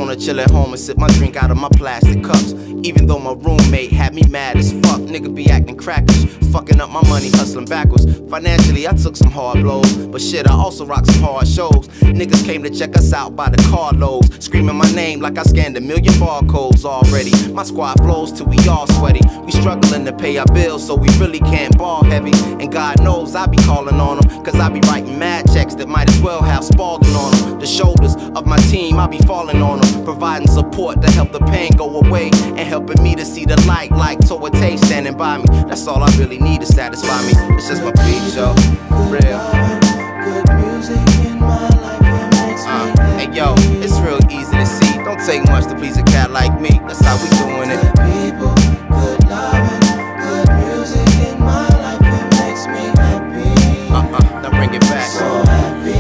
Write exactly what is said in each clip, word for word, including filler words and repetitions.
wanna chill at home and sip my drink out of my plastic cups. Even though my roommate had me mad as fuck, nigga be acting crackish, fucking up my money, hustling backwards. Financially, I took some hard blows, but shit, I also rock some hard shows. Niggas came to check us out by the carloads, screaming my name like I scanned a million barcodes already. My squad flows till we all sweaty. We struggling to pay our bills, so we really can't ball heavy. And God knows I be calling on them, cause I be writing mad checks that might as well have Spalding on them. The shoulders of my team, I be falling on them, providing support to help the pain go away, and helping me to see the light like Toa Tay standing by me. That's all I really need to satisfy me. It's just my peep show, for real. Good music in my life, it makes me uh, Hey yo, it's real easy to see. Don't take much to please a cat like me. That's how we doing it. Good people, good loving, good music in my life, it makes me happy. Uh-uh, now bring it back. So happy.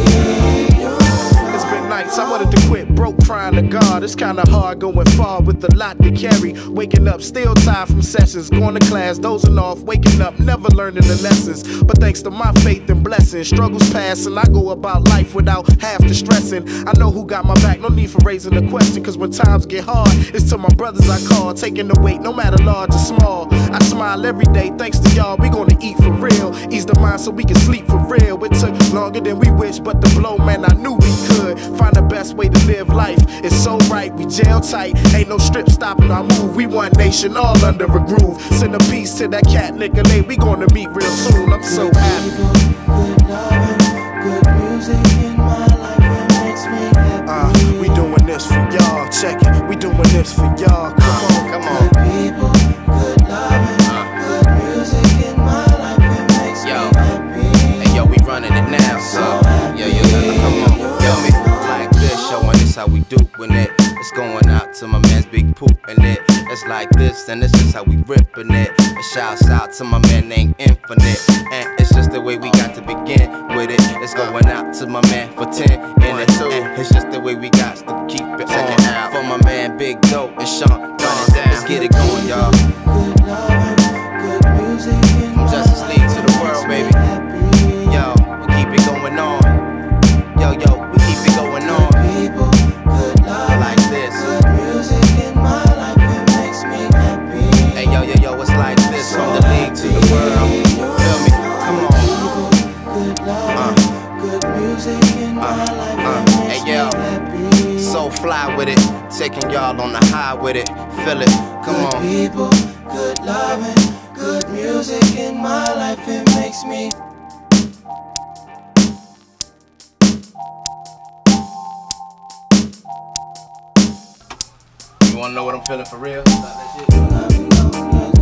It's been nights I wanted to quit, broke crying to God. It's kinda hard going far with a lot to carry. Waking up, still tired from sessions, going to class, dozing off, waking up, never learning the lessons. But thanks to my faith and blessings, struggles pass and I go about life without half the stressing. I know who got my back, no need for raising the question, cause when times get hard, it's to my brothers I call, taking the weight no matter large or small. I smile every day, thanks to y'all, we gonna eat for real, ease the mind so we can sleep for real. It took longer than we wished, but the blow, man, I knew we could find the best way to live life. It's so right, we jail tight, ain't no strip stopping our move. We one nation, all under a groove. Send a piece to that cat Nicolay, we gonna meet real soon. I'm so happy. Good loving, good music in my life, it makes me happy. Uh, we doing this for y'all, check it. We doing this for y'all. Come on, come on. Good people, good loving, good music in my life, it makes Yo. me happy. Hey yo, we running it now, so yo, yo, yo, come on, feel me? Like this, showing this how we doing it. It's going out to my man's Big Poop in it. It's like this, and this is how we ripping it. A shouts out to my man named Infinite, and it's just the way we got to begin with it. It's going out to my man for ten in it, and it's just the way we got to keep it on. For my man Big Dope and Sean, let's get it going, y'all. Good loving, good music in From my Justice life, League to the it world, makes baby. me happy. Yo, we keep it going on. Yo, yo, we keep it going on. People, good loving, Like this. good music in my life, it makes me happy. Hey, yo, yo, yo, it's like this. From the league to the world. Feel me? Come on. Good loving, good music in my life, uh, it makes hey, yo. me happy. So fly with it. Taking y'all on the high with it. Feel it. Come Good on. people, good loving, good music in my life, it makes me. You wanna know what I'm feeling for real? Stop that shit.